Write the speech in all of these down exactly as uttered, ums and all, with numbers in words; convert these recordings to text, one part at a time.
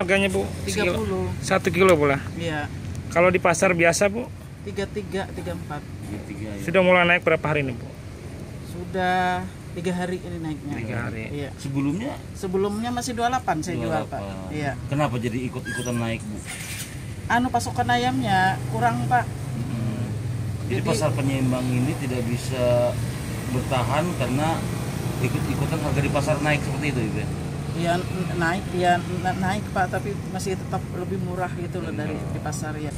harganya Bu? tiga puluh. Satu kilo pula? Iya. Kalau di pasar biasa Bu? tiga puluh tiga, tiga puluh empat. Ya. Sudah mulai naik berapa hari ini Bu? Sudah tiga hari ini naiknya. Tiga hari. Iya. Sebelumnya? Sebelumnya masih dua puluh delapan saya jual Pak. Iya. Kenapa jadi ikut-ikutan naik Bu? Anu pasokan ayamnya kurang Pak. Hmm. Jadi, Jadi pasar penyeimbang ini tidak bisa bertahan karena ikut-ikutan harga di pasar naik seperti itu Ibu? Iya naik, ya naik Pak, tapi masih tetap lebih murah gitu loh dari di pasar ya.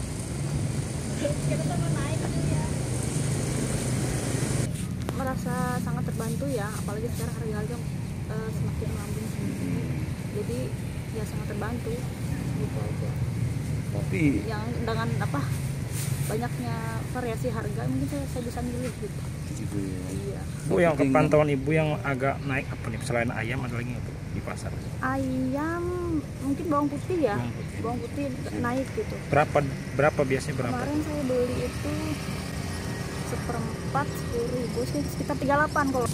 Merasa sangat terbantu ya, apalagi sekarang harga-harga e, semakin melambung tinggi, jadi ya sangat terbantu gitu aja. Tapi yang dengan apa banyaknya variasi harga mungkin saya, saya bisa milih gitu. Gitu ya. Iya. Bu, yang kepantauan Ibu yang agak naik apa nih selain ayam ada lagi nggak Bu di pasar? Ayam mungkin bawang putih ya, Bawang putih. bawang putih naik gitu. Berapa berapa biasanya berapa? Kemarin saya beli itu seperempat sepuluh ribu, sekitar tiga puluh delapan kalau.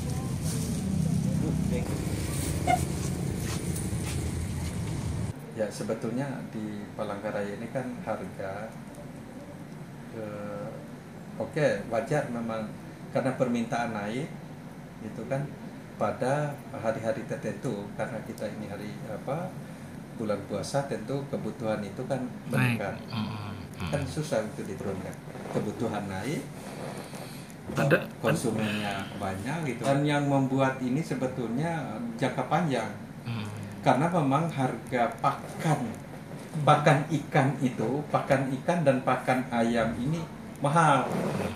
Ya sebetulnya di Palangkaraya ini kan harga eh, oke okay, wajar memang karena permintaan naik itu kan pada hari-hari tertentu karena kita ini hari apa bulan puasa tentu kebutuhan itu kan meningkat kan susah untuk diturunkan kebutuhan naik Ada konsumennya banyak gitu dan yang membuat ini sebetulnya jangka panjang Hmm. karena memang harga pakan pakan ikan itu pakan ikan dan pakan ayam ini mahal